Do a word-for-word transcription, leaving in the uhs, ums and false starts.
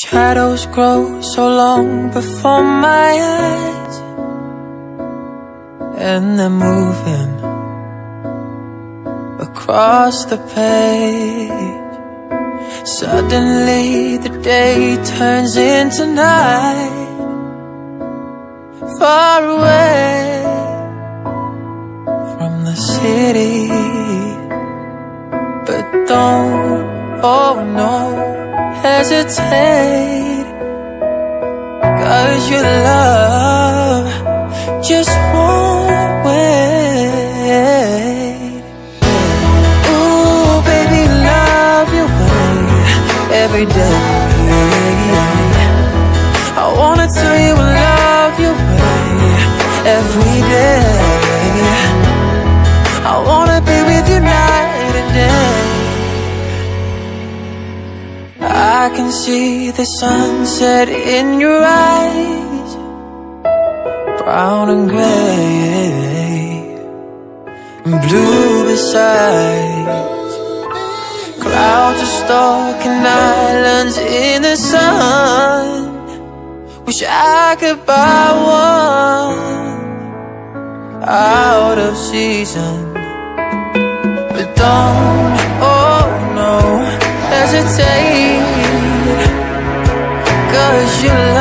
Shadows grow so long before my eyes, and they're moving across the page. Suddenly the day turns into night, far away from the city. But don't, oh no, hesitate, 'cause your love just won't wait. Ooh, baby, love your way every day. I wanna tell you I love your way every day. I wanna be with you night and day. I can see the sunset in your eyes, brown and gray, and blue besides. Clouds are stalking islands in the sun. Wish I could buy one out of season. But don't, oh no, hesitate, 'cause you